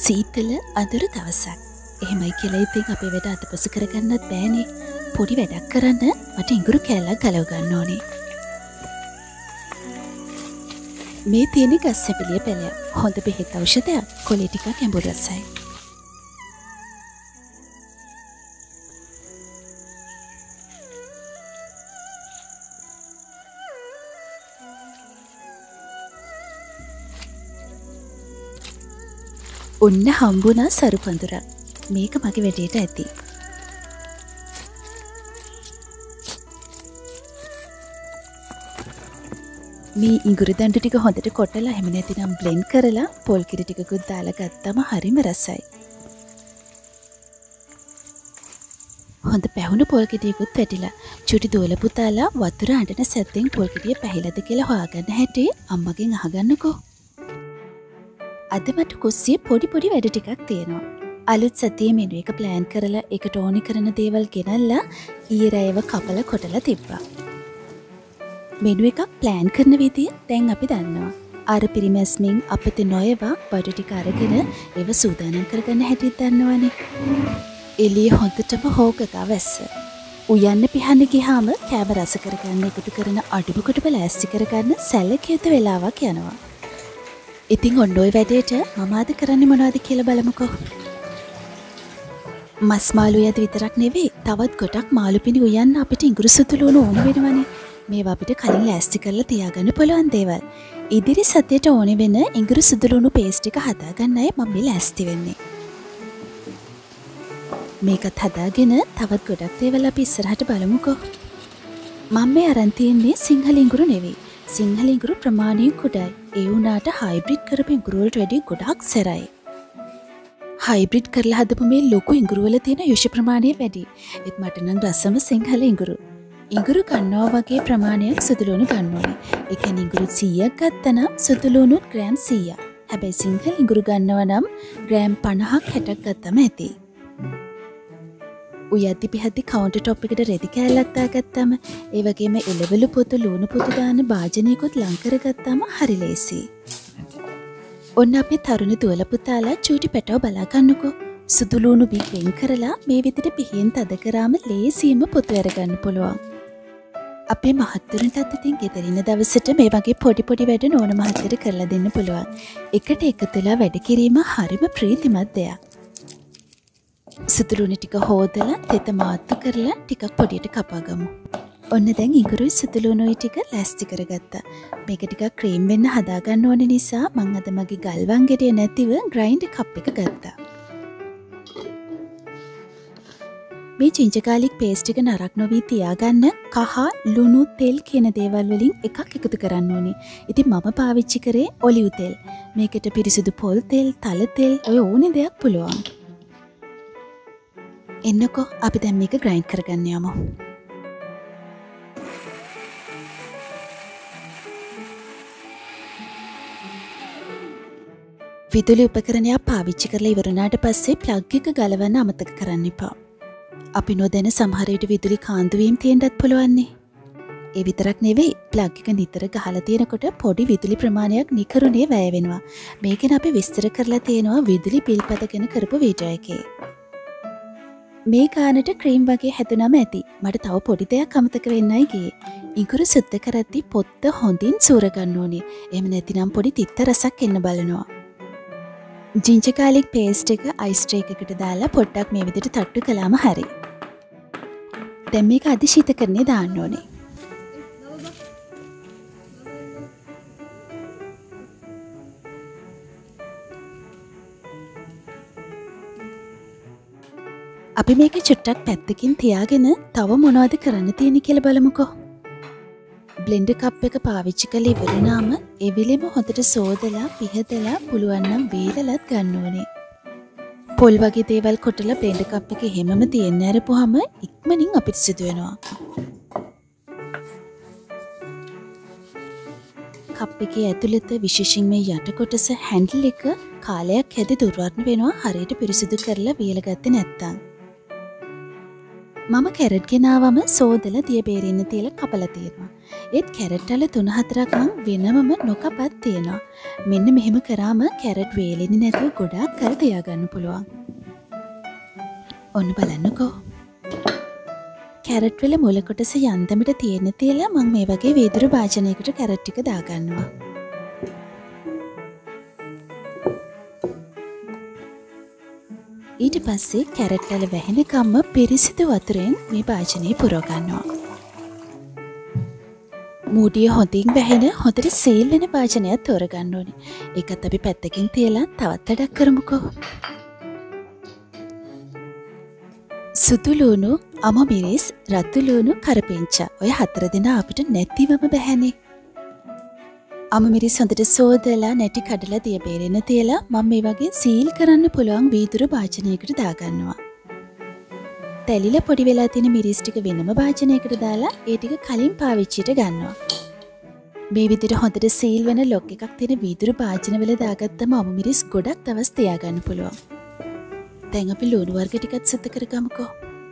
සීතල අඳුරු දවසක්. එහෙමයි කියලා ඉතින් අපේ වැඩ අතපසු කරගන්නත් බෑනේ. පොඩි වැඩක් කරන්න මට ඉඟුරු කෑල්ලක් ගලව ගන්න ඕනේ. මේ තියෙන ගස් සැපිලිය පැලය. හොඳ බෙහෙත් ඖෂධයක්. කොලේ ටිකක් ඇඹුරු රසයි. ඔන්න හම්බුණා සරු පඳුරක්. මේක මගේ වැඩේට ඇති. මේ ඉඟුරු දණ්ඩු ටික හොඳට කොටලා එහෙම නැතිනම් බ්ලෙන්ඩ් කරලා පොල් කිරි ටිකකුත් දාලා ගත්තම හරිම රසයි. හොඳ පැහුණු පොල් කිරියකුත් වැටිලා චුටි දෝල පුතාලා වතුර අඬන සැද්දෙන් පොල් කිරිය පැහිලාද කියලා හොයාගන්න හැටි අම්මගෙන් අහගන්නකෝ. අද මට කුස්සියේ පොඩි වැඩ ටිකක් තියෙනවා. අලුත් සතියේ මෙනු එක ප්ලෑන් කරලා ඒකට ඕනි කරන දේවල් ගෙනල්ලා ඊයේ රෑව කපලා කොටලා තිබ්බා. මෙනු එකක් ප්ලෑන් කරන විදිය දැන් අපි දන්නවා. අර පිරිමැස්මින් අපිට නොයවා බඩු ටික අරගෙන ඒව සූදානම් කරගන්න හැටිත් දන්නවනේ. එළිය හොඳටම හොගගා වැස්ස. උයන්න පිහන්න ගියාම කෑම රස කරගන්න එකතු කරන අඩුම කොටම ලෑස්ති කරගන්න සැලකියුතු වෙලාවක් යනවා. ඉතින් ඔන්න ඔය වැඩේට මම අද කරන්නේ මොනවද කියලා බලමුකෝ. මස් මාළු යද විතරක් නෙවෙයි තවත් ගොඩක් මාළු පිණි උයන්න අපිට ඉඟුරු සුදු ලුණු ඕන වෙනවනේ. මේවා අපිට කලින් ලෑස්ති කරලා තියාගන්න පුළුවන් දේවල්. ඉදිරි සතියට ඕන වෙන ඉඟුරු සුදු ලුණු පේස්ට් එක හදාගන්නයි මම මේ ලෑස්ති වෙන්නේ. මේකත් හදාගෙන තවත් ගොඩක් දේවල් අපි ඉස්සරහට බලමුකෝ. මම මේ අරන් තියන්නේ සිංහල ඉඟුරු නෙවෙයි. සිංහල ඉඟුරු ප්‍රමාණයෙන් කුඩායි. ඒ වුණාට හයිබ්‍රිඩ් කරපු ඉඟුරු වලට වැඩිය ගොඩක් සැරයි. හයිබ්‍රිඩ් කරලා හදපු මේ ලොකු ඉඟුරු වල තියෙන යොෂ ප්‍රමාණය වැඩි. ඒත් මට නම් රසම සිංහල ඉඟුරු. ඉඟුරු ගන්නවා වගේ ප්‍රමාණයක් සුදුලුණු ගන්න ඕනේ. ඒ කියන්නේ ඉඟුරු 100ක් ගත්තනම් සුදුලුණු ග්‍රෑම් 100ක්. හැබැයි සිංහල ඉඟුරු ගන්නවා නම් ග්‍රෑම් 50ක් 60ක් ගත්තම ඇති. උයද්දි පිහද්දි කවුන්ටර් টොප් එකට රෙදි කෑල්ලක් දාගත්තාම ඒ වගේම එළවලු පොතු ලුණු පොතු දාන භාජනයකොත් ලං කරගත්තාම හරි ලේසි. ඔන්න අපේ තරුණ දුවල පුතාලා චූටි පැටව බලා ගන්නකෝ. සුදු ලුණු බික් වෙන් කරලා මේ විදිහට පිහින් තද කරාම ලේසියෙන්ම පොතු අරගන්න පුළුවන්. අපේ මහත්තුරුන්ටත් ඉතින් ගෙදරින් දවසට මේ වගේ පොඩි වැඩ නෝන මහත්තයට කරලා දෙන්න පුළුවන්. එකට එකතුලා වැඩ කිරීම හරිම ප්‍රීතිමත් දෙයක්. සුදුලුණු ටික හොදලා තෙත මාත්තු කරලා ටිකක් පොඩියට කපා ගමු. ඔන්න දැන් ඉඟුරුයි සුදුලුණුයි ටික ලෑස්ති කරගත්තා. මේක ටිකක් ක්‍රීම් වෙන්න හදා ගන්න ඕන නිසා මම අද මගේ ගල්වන් ගෙඩිය නැතිව ග්‍රයින්ඩර් කප් එක ගත්තා. මේ ජින්ජර් ගාර්ලික් පේස්ට් එක නරක් නොවී තියාගන්න කහ ලුණු තෙල් කියන දේවල් වලින් එකක් එකතු කරන්න ඕනේ. ඉතින් මම පාවිච්චි කරේ ඔලිව් තෙල්. මේකට පිරිසිදු පොල් තෙල්, තල තෙල් ඔය ඕනේ දෙයක් පුළුවන්. එන්නකෝ අපි දැන් මේක ග්‍රයින්ඩ් කරගන්න යමු. විදුලි උපකරණයක් පාවිච්චි කරලා ඉවරුණාට පස්සේ ප්ලග් එක ගලවන්න අමතක කරන්න එපා. අපි නොදැන සමහර විට විදුලි කාන්දු වීම තියෙන්නත් පුළුවන්නේ. ඒ විතරක් නෙවෙයි ප්ලග් එක නිතර ගහලා තියෙනකොට පොඩි විදුලි ප්‍රමාණයක් නිකරුණේ වැය වෙනවා. මේක ගැන අපි විස්තර කරලා තියෙනවා විදුලි බිල්පත ගැන කරපු වීඩියෝ එකේ. මේ ගානට ක්‍රීම් වගේ හැදුනම ඇති. මට තව පොඩි දෙයක් අමතක වෙන්නයි ගියේ. ඉඟුරු සුද්ධ කරද්දි පොත්ත හොඳින් සූර ගන්න ඕනේ. එහෙම නැතිනම් පොඩි තිත්ත රසක් එන්න බලනවා. ජින්ජර් ගාර්ලික් පේස්ට් එක අයිස් ට්‍රේ එකකට දාලා පොඩ්ඩක් මේ විදිහට තට්ටු කළාම හරි. දැන් මේක අධිශීතකරණේ දාන්න ඕනේ. අපි මේක චුට්ටක් පැත්තකින් තියාගෙන තව මොනවද කරන්න තියෙන්නේ කියලා බලමුකෝ. බ්ලෙන්ඩර් කප් එක පාවිච්චි කරලා ඉවරනාම ඒ විලෙම හොඳට සෝදලා පිහදලා පුළුවන් නම් වේලලත් ගන්න ඕනේ. පොල් වගේ දේවල් කොටලා බ්ලෙන්ඩර් කප් එකේ හැමම තියෙන්න අරපුවාම ඉක්මනින් අපිට සිදු වෙනවා. කප් එකේ ඇතුළත විශේෂයෙන් මේ යට කොටස හැන්ඩල් එක කාලයක් හැදී දුර්වර්ණ වෙනවා හරියට පිරිසිදු කරලා වියලා ගත්තේ නැත්නම්. මම කැරට් ගෙනාවම සෝදලා දිය බේරෙන්න තියලා කපලා තියෙනවා. ඒත් කැරට් වල 3-4ක් මං වෙනමම නොකපත් තියෙනවා. මෙන්න මෙහෙම කරාම කැරට් වේලෙන්නේ නැතුව ගොඩාක් කල් තියාගන්න පුළුවන්. ඔන්න බලන්නකෝ. කැරට් වල මුල කොටස යන්තමට තියෙන්න තියලා මං මේ වගේ වීදුරු භාජනයකට කැරට් ටික දාගන්නවා. ඊට පස්සේ කැරට් වල වැහෙනකම්ම පිරිසිදු වතුරෙන් මේ භාජනය පුරව ගන්නවා. මූඩිය හොඳින් වැහෙන හොඳට සීල් වෙන භාජනයක් තෝරගන්න ඕනේ. ඒකත් අපි පැත්තකින් තියලා තවත් වැඩක් කරමුකෝ. සුදු ලුණු, අමු මිරිස්, රතු ලුණු, කරපිංචා ඔය 4 දෙනා අපිට නැතිවම බැහැනේ. අමු මිරිස් හොඳට සෝදලා නැටි කඩලා දිය බේරෙන්න තියලා මම මේ වගේ සීල් කරන්න පුළුවන් වීදුරු භාජනයකට දාගන්නවා. තැලිලා පොඩි වෙලා තියෙන මිරිස් ටික වෙනම භාජනයකට දාලා ඒ ටික කලින් පාවිච්චියට ගන්නවා. මේ විදිහට හොඳට සීල් වෙන ලොක් එකක් තියෙන වීදුරු භාජනවල දාගත්තම අමු මිරිස් ගොඩක් දවස් තියාගන්න පුළුවන්. දැන් අපි ලුණු වර්ග ටිකත් සුද්ධ කරගමුකෝ.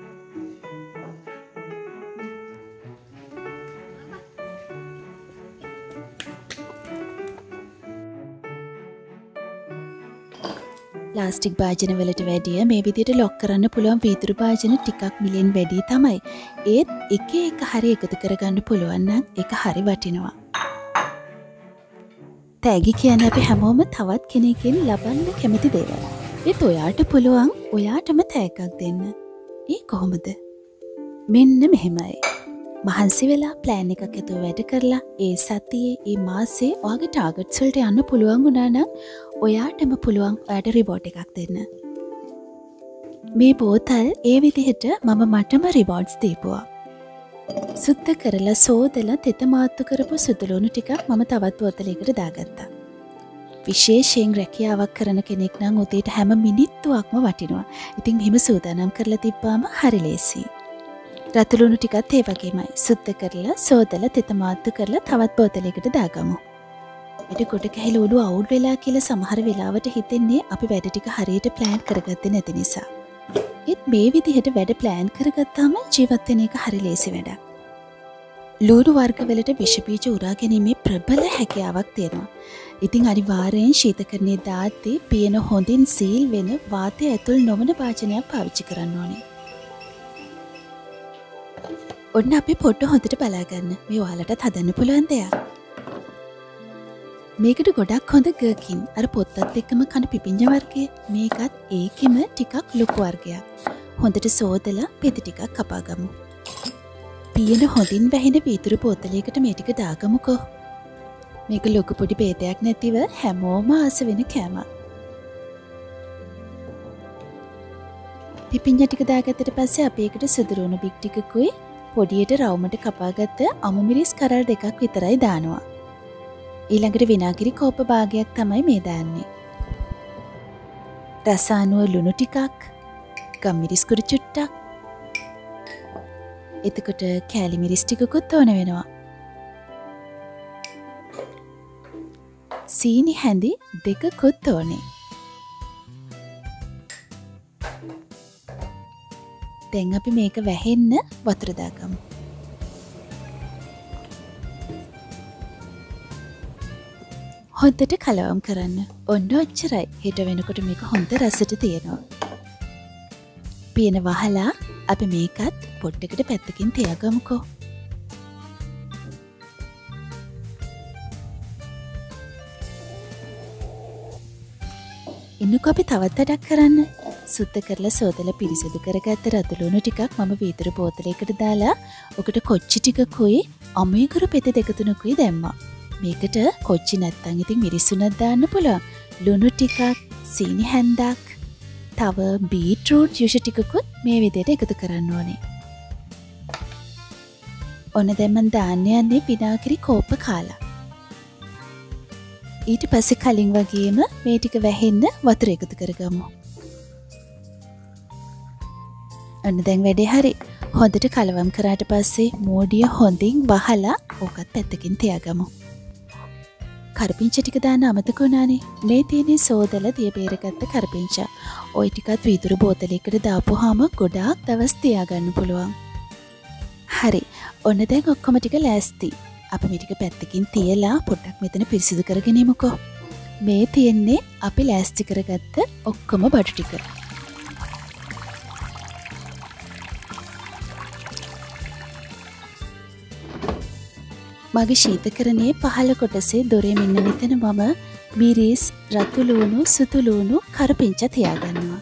ප්ලාස්ටික් භාජන වලට වැඩිය මේ විදිහට ලොක් කරන්න පුළුවන් වීදුරු භාජන ටිකක් මිලෙන් වැඩි තමයි. ඒත් එක එක හරි එකතු කරගන්න පුළුවන් නම් ඒක හරි වටිනවා. තෑගි කියන්නේ අපි හැමෝම තවත් කෙනෙක්ගෙන් ලබන්න කැමති දේවල්. ඒත් ඔයාට පුළුවන් ඔයාටම තෑග්ගක් දෙන්න. ඒ කොහොමද? මෙන්න මෙහෙමයි. මහන්සි වෙලා ප්ලෑන් එකක් ඇතුව වැඩ කරලා ඒ සතියේ ඒ මාසේ ඔයාගේ ටාගට්ස් වලට යන්න පුළුවන් වුණා නම් ඔයාටම පුළුවන් ඔයාට රිවෝඩ් එකක් දෙන්න. මේ බෝතල් ඒ විදිහට මම මටම රිවෝඩ්ස් දීපුවා. සුද්ධ කරලා සෝදලා තෙත මාත්තු කරපු සුදු ලුණු ටිකක් මම තවත් බෝතලයකට දාගත්තා. විශේෂයෙන් රැකියාවක් කරන කෙනෙක් නම් උදේට හැම මිනිත්තුවක්ම වටිනවා. ඉතින් මෙහෙම සූදානම් කරලා තිබ්බාම හරි ලේසියි. රතු ලුණු ටිකත් ඒ වගේමයි. සුද්ධ කරලා සෝදලා තෙත මාත්තු කරලා තවත් බෝතලයකට දාගමු. ඊට කොට කැහිල ඔලුව අවුල් වෙලා කියලා සමහර වෙලාවට හිතෙන්නේ අපි වැඩ ටික හරියට ප්ලෑන් කරගත්තේ නැති නිසා. ඒත් මේ විදිහට වැඩ ප්ලෑන් කරගත්තාම ජීවත් වෙන එක හරි ලේසි වැඩක්. ලුණු වර්ග වලට විෂ බීජ උරා ගැනීමේ ප්‍රබල හැකියාවක් තියෙනවා. ඉතින් අනිවාර්යෙන් ශීතකරණයේ දාද්දී පියන හොඳින් සීල් වෙන වාතය ඇතුල් නොවන භාජනයක් පාවිච්චි කරන්න ඕනේ. ඔන්න අපි පොඩ්ඩ හොඳට බලාගන්න. මේ ඔයාලටත් හදන්න පුළුවන් දෙයක්. මේකට ගොඩක් හොඳ ගර්කින් අර පොත්තත් එක්කම කන පිපිඤ්ඤ වර්ගය. මේකත් ඒකෙම ටිකක් ලොකු වර්ගයක්. හොඳට සෝදලා පෙති ටිකක් කපා ගමු. පියන හොඳින් වැහෙන වීදුරු බෝතලයකට මේ ටික දාගමුකෝ. මේක ලොකු පොඩි ભેදයක් නැතිව හැමෝම ආස වෙන කෑමක්. පිපිඤ්ඤ ටික දාගත්තට පස්සේ අපි ඒකට සුදු ලුණු බික් ටිකකුයි පොඩියට රවුමට කපාගත්ත අමු මිරිස් කරල් 2ක් විතරයි දානවා. ඊළඟට විනාගිරි කෝප භාගයක් තමයි මේ දාන්නේ. රසානුව ලුණු ටිකක්, ගම්මිරිස් කුඩු චුට්ටක්. එතකොට කෑලි මිරිස් ටිකකුත් ඕන වෙනවා. සීනි හැඳි 2කුත් ඕනේ. දැන් අපි මේක වැහෙන්න වතුර දාගමු. හොඳට කලවම් කරන්න. ඔන්න ඔච්චරයි. හෙට වෙනකොට මේක හොඳ රසට තියෙනවා. පියන වහලා අපි මේකත් පොට්ටකට පැත්තකින් තියාගමුකෝ. ඉන්නකෝ අපි තවත් වැඩක් කරන්න. සුද්ධ කරලා සෝදලා පිරිසිදු කරගත්ත රතු ලුණු ටිකක් මම වීදුරු බෝතලයකට දාලා ඔකට කොච්චි ටිකකුයි අමීකරු පෙත 2-3කුයි දැම්මා. මේකට කොච්චි නැත්තම් ඉතින් මිරිස්සුණක් දාන්න පුළුවන්. ලුණු ටිකක්, සීනි හැන්දක්, තව බීට්රූට් ජූස් ටිකකුත් මේ විදිහට එකතු කරන්න ඕනේ. ඔන්න දැන් මම දාන්න යන්නේ විනාගිරි කෝප කාලා. ඊට පස්සේ කලින් වගේම මේ ටික වැහෙන්න වතුර එකතු කරගමු. ඔන්න දැන් වැඩේ හරි. හොඳට කලවම් කරාට පස්සේ මෝඩිය හොඳින් වහලා ඕකත් පැත්තකින් තියාගමු. කරපිංච ටික දාන්න අමතක වුණානේ. මේ තියෙන්නේ සෝදලා දිය බේරගත්ත කරපිංච. ওই ටිකත් වීදුරු බෝතලයකට දාපුවාම ගොඩාක් දවස් තියාගන්න පුළුවන්. හරි. ඔන්න දැන් ඔක්කොම ටික ලෑස්ති. අපි මේ ටික පැත්තකින් තියලා පොඩ්ඩක් මෙතන පිරිසිදු කරගෙන ඉමුකෝ. මේ තියෙන්නේ අපි ලෑස්ති කරගත්ත ඔක්කොම බඩු ටික. මගේ ශීතකරණයේ පහළ කොටසේ දොරේ මෙන්න මෙතන මම මිරිස්, රතු ලූණු, සුදු ලූණු, කරපිංච තියාගන්නවා.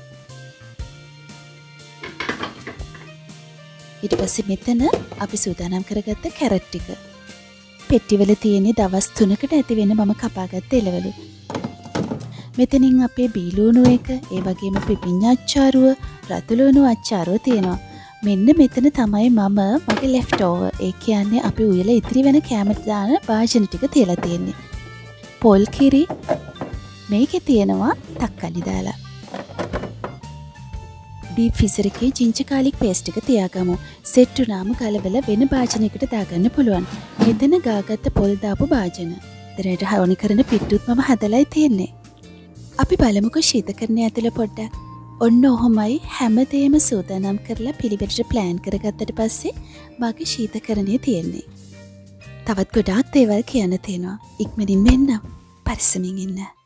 ඊට පස්සේ මෙතන අපි සූදානම් කරගත්ත කැරට් ටික. පෙට්ටිවල තියෙන්නේ දවස් 3කට ඇති වෙන මම කපාගත්ත එළවලු. මෙතනින් අපේ බීලූණු එක, ඒ වගේම පිපිඤ්ඤ අච්චාරුව, රතු ලූණු අච්චාරුව තියෙනවා. මෙන්න මෙතන තමයි මම මගේ left over, ඒ කියන්නේ අපි උයලා ඉතිරි වෙන කැමරට දාන භාජන ටික තියලා තියෙන්නේ. පොල් කිරි, මේකේ තියෙනවා තක්කලි දාලා. ඩීප් ෆ්‍රීසර් එකේ ජින්ජර් garlic paste එක තියාගමු. සෙට් වුණාම ගලවලා වෙන භාජනයකට දාගන්න පුළුවන්. මෙතන ගාගත්ත පොල් දාපු භාජන. දරේට හවුනි කරන පිට්ටුත් මම හදලායි තියෙන්නේ. අපි බලමුකෝ ශීතකරණය ඇතුළේ පොඩ්ඩක්. ඔන්න ඔහොමයි හැමදේම සූදානම් කරලා පිළිවෙලට ප්ලෑන් කරගත්තට පස්සේ මගේ ශීතකරණය තියෙන්නේ. තවත් ගොඩාක් දේවල් කියන්න තියෙනවා. ඉක්මනින් මෙන්න. පරිස්සමින් ඉන්න.